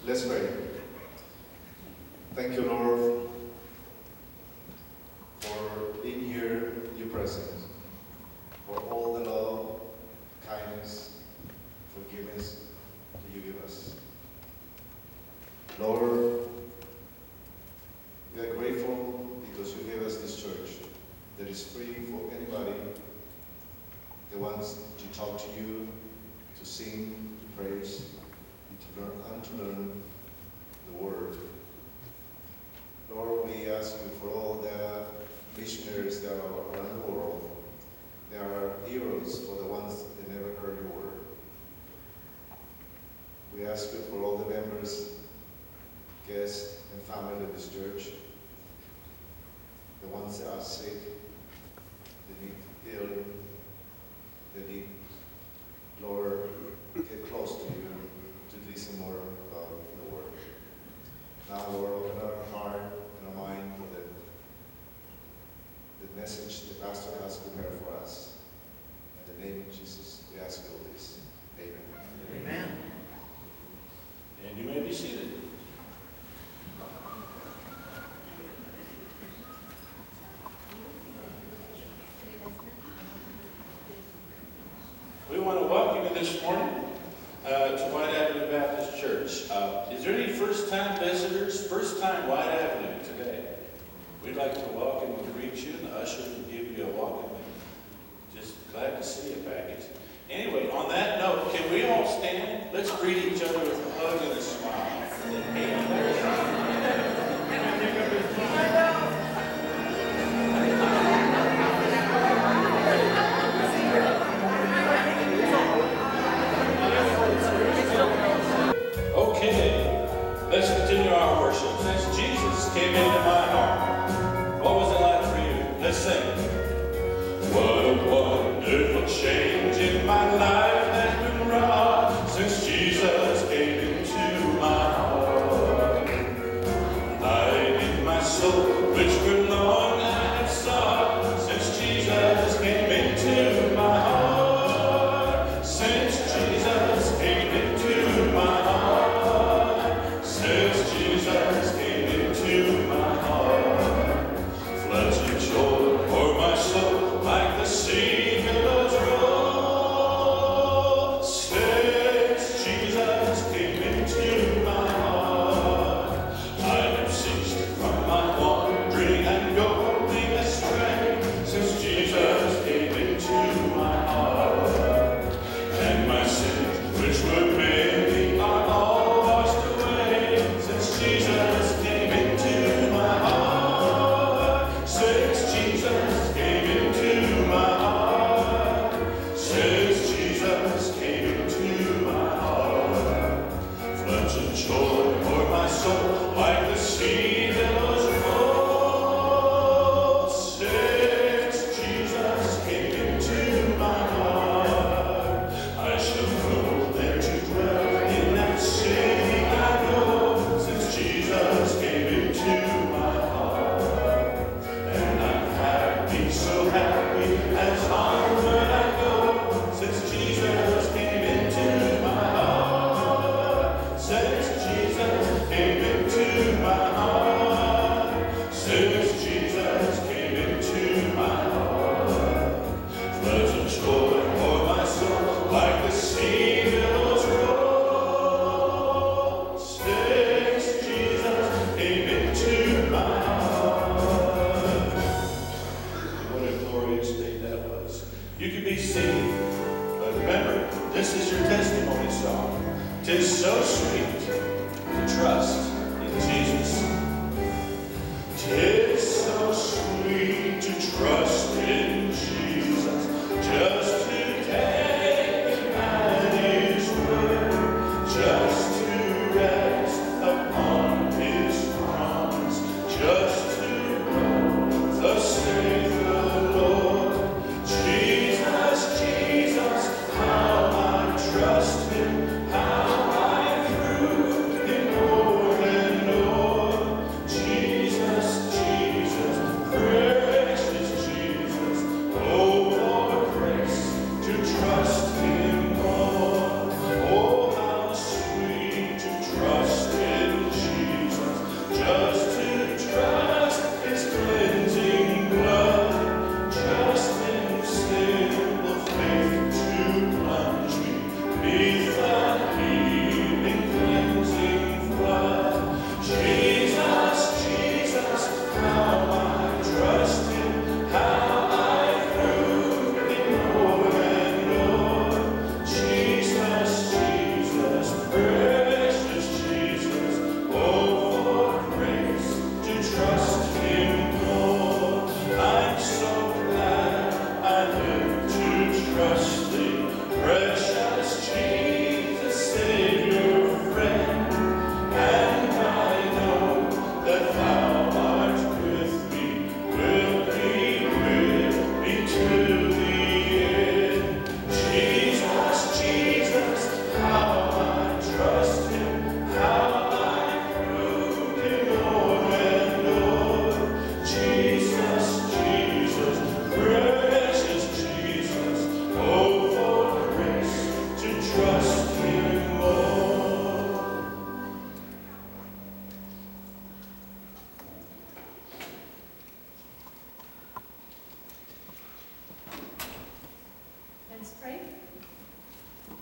Let's pray. Thank you, Lord, for being here, your presence, for all the love, kindness, forgiveness that you give us. Lord, we are grateful because you gave us this church that is free for anybody that wants to talk to you, to sing, to praise, and to learn the word. Lord, we ask you for all the missionaries that are around the world. They are heroes for the ones that never heard your word. We ask you for all the members, guests, and family of this church, the ones that are sick, that need healing, that need, Lord, get close to you to listen more about the word. Now, Lord, open our heart and our mind for the message the pastor has prepared for us. In the name of Jesus, we ask all this. Amen. Amen. And you may be seated. We want to welcome you this morning to White Avenue Baptist Church. Is there any first-time visitors, first-time White Avenue today? We'd like to welcome and greet you, and the usher will give you a welcome. Just glad to see you package. Anyway, on that note, can we all stand? Let's greet each other with a hug and a smile. Okay, let's continue our worship. Since Jesus came into my heart, what was it like for you? Let's sing. What a wonderful change in my life has been wrought since Jesus came into my heart. Light in my soul, which for long I have sought, since Jesus came into my heart. Since Jesus came into my heart. Since Jesus came into my heart. Floods of joy for my soul, like the sea billows roll. Since Jesus came into my heart, I have ceased from my wandering and going astray. Since Jesus came into my heart, and my sins, which were many, are all washed away. Since Jesus came into my heart, since Jesus came into my heart, since Jesus came into my heart, floods of joy for my soul, like the sea billows roll. Since Jesus came into my heart, I shall go there to dwell in that city I know. Since Jesus came into my heart, and I'm happy, so happy, as onward I go. Since Jesus came into my heart, since Jesus came into my heart.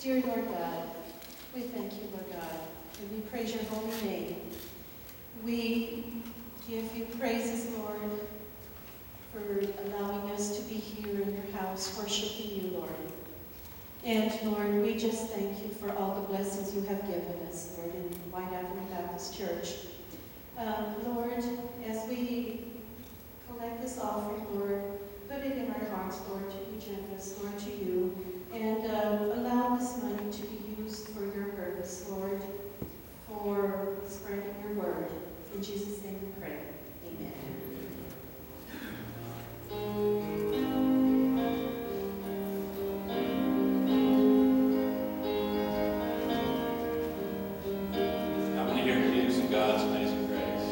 Dear Lord God, we thank you, Lord God, and we praise your holy name. We give you praises, Lord, for allowing us to be here in your house, worshiping you, Lord. And Lord, we just thank you for all the blessings you have given us, Lord, in White Avenue Baptist Church. Lord, as we collect this offering, Lord, put it in our hearts, Lord, to be generous, Lord, to you, and allow this money to be used for your purpose, Lord, for spreading your word. In Jesus' name we pray. Amen. How many here believe in God's amazing grace?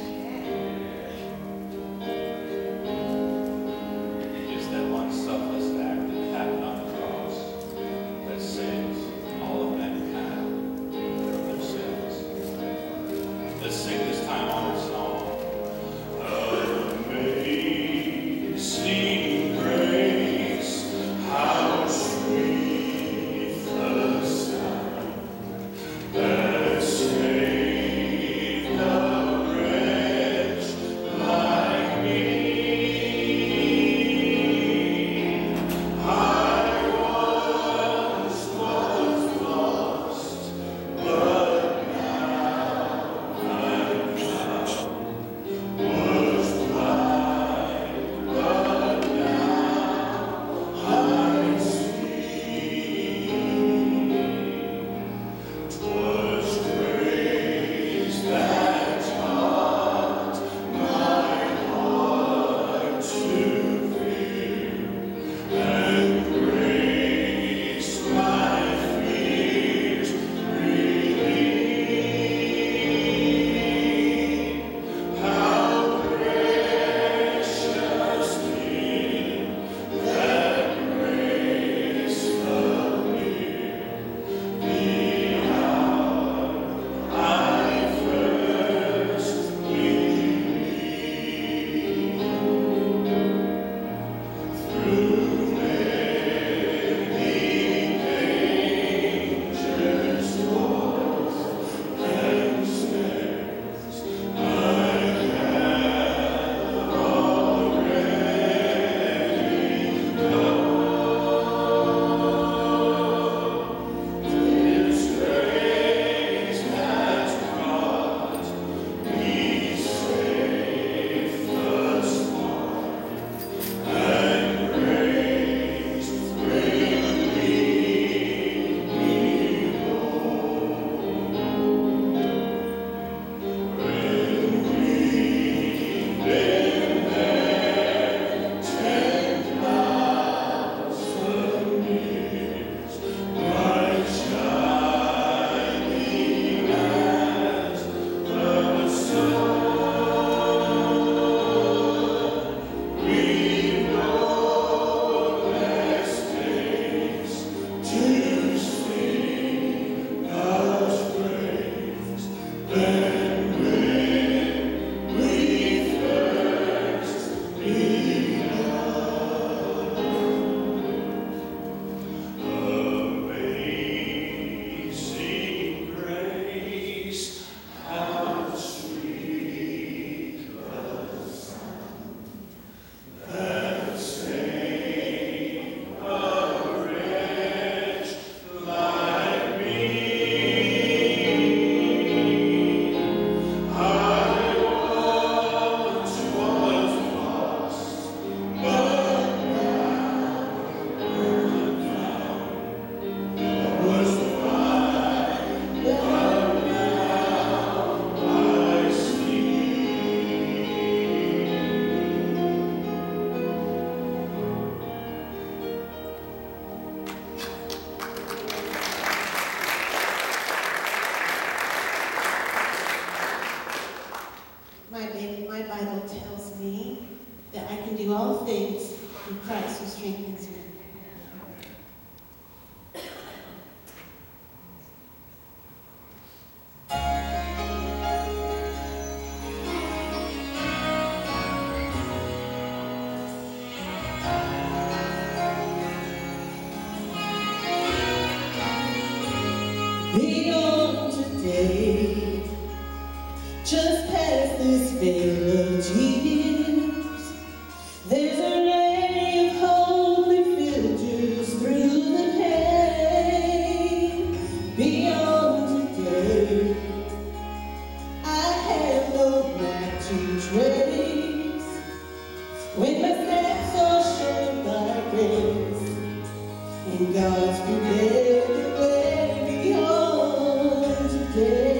It's that one selfless act that happened on the cross that saves all of mankind from their sins. Let's sing this time honored song. Amazing grace, how sweet the sound that saved a wretch like me. I once was lost, but now I'm found. Was blind, but now I see. 'Twas grace that taught my heart to fear, and grace my fears relieved. How precious did that grace appear the hour I first believed. Through many dangers, toils, and snares, I have already come. His grace has brought me safe thus far, and grace will lead me home. When we've been there 10,000 years, bright shining as the sun, we've no less days to sing God's praise than when we first began. Amazing grace, how sweet the sound that saved a wretch like me. I once was lost, but now I'm found. Was blind, but now I see. My Bible tells me that I can do all things through Christ who strengthens me. just past this veil of tears. There's a ray of hope that filters through the pain. Beyond today, I have no map to trace. When my steps are shown by grace, and God's prepared the way beyond today.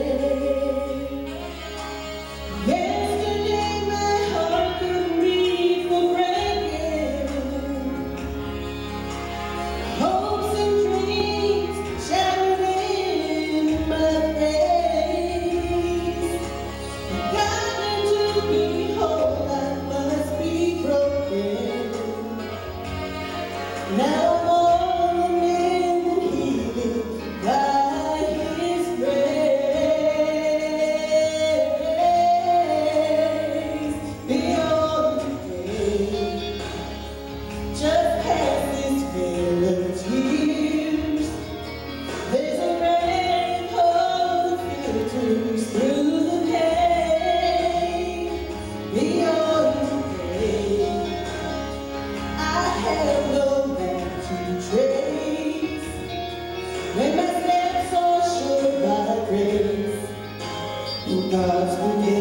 Yesterday my heart could read for breaking. Hopes and dreams shattered in my face. God, to be whole, I must be broken. Now I'm all amended and healed by His grace. Beyond today, just past this veil of tears, there's a ray of hope that filters through the pain. Beyond today, I have no map to trace. When my steps are short by grace, in God's forgiveness.